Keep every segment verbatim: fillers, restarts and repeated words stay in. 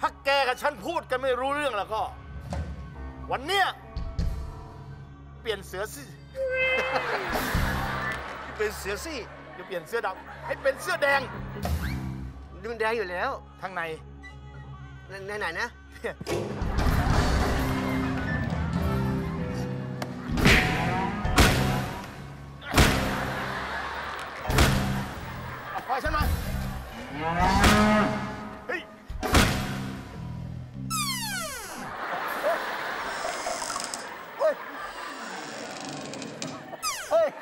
ถ้าแกกับฉันพูดกันไม่รู้เรื่องแล้วก็ วันเนี้ยเปลี่ยนเสือสิเป็นเสือซี่จะเปลี่ยนเสื้อดำให้เป็นเสื้อแดงมันแดงอยู่แล้วทางในในไหนนะเอาควายฉันมาเฮ้ยเฮ้ยเฮ้ย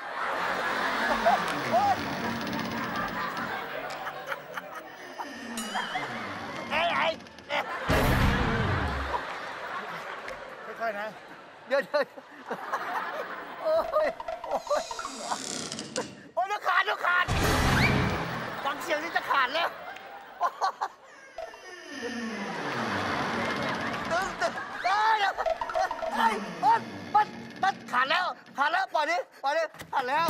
ค่อยๆนะเดี๋ยวเดี๋ยวโอ้ยโอ้ยโอ้ยจะขาดจะขาดฟังเสียงนี่จะขาดแล้วตึ้งตึ้งได้แล้วไอ้ปัดปัดปัดขาดแล้วขาดแล้วปล่อยดิปล่อยดิขาดแล้ว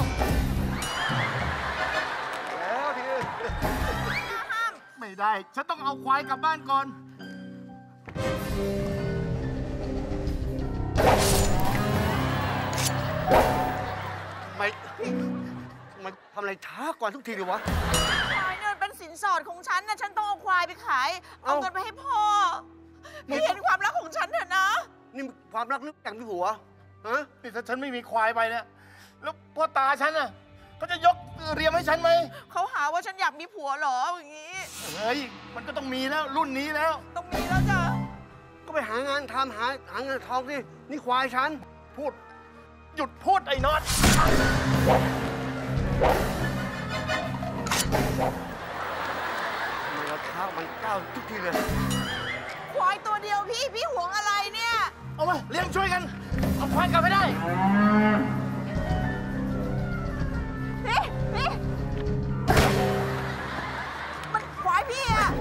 แล้วทีนี้ไม่ได้ฉันต้องเอาควายกลับบ้านก่อนไม่มันทำอะไรช้ากว่าทุกทีเลยวะควายเนี่ยเป็นสินสอดของฉันนะฉันต้องเอาควายไปขายเอาเงินไปให้พ่อพี่เห็นความรักของฉันเถอะนะนี่ความรักนึกแต่งมีผัวฮะนี่ถ้าฉันไม่มีควายไปเนี่ยแล้วพ่อตาฉันน่ะเขาจะยกเรียมให้ฉันไหมเขาหาว่าฉันอยากมีผัวเหรออย่างนี้เฮ้ยมันก็ต้องมีแล้วรุ่นนี้แล้วต้องมีแล้วจ้ะก็ไปหางานทำหาหาเงินทองสินี่ควายฉันพูดหยุดพูดไอ้น็อตมันเราเท้ามันก้าวทุกทีเลยควายตัวเดียวพี่พี่หวงอะไรเนี่ยเอามาเลี้ยงช่วยกันเอาควายกลับไม่ได้พี่พี่มันควายพี่อะ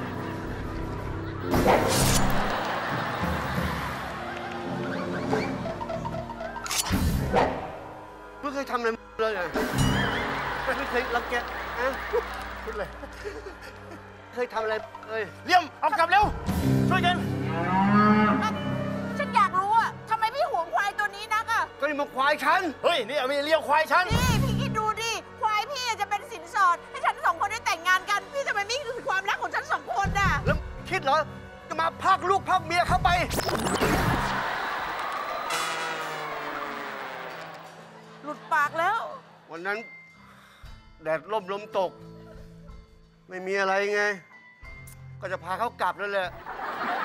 ไม่เคยทำอะไรเลยไงไม่เคยรังแกอะพูดเลยเคยทำอะไรเอ้ยเลี้ยมเอากลับเร็วช่วยกันฉันอยากรู้อะทำไมพี่หวงควายตัวนี้นักอะก็นี่มันควายฉันเฮ้ยนี่มีเลี้ยงควายฉันนี่พี่คิดดูดิควายพี่จะเป็นสินสอดให้ฉันสองคนได้แต่งงานกันพี่ทำไมไม่คือความรักของฉันสองคนน่ะแล้วคิดเหรอจะมาพากลูกพากเมียเข้าไปหลุดปากแล้ววันนั้นแดดร่มลมตกไม่มีอะไรไงก็จะพาเขากลับแล้วแหละ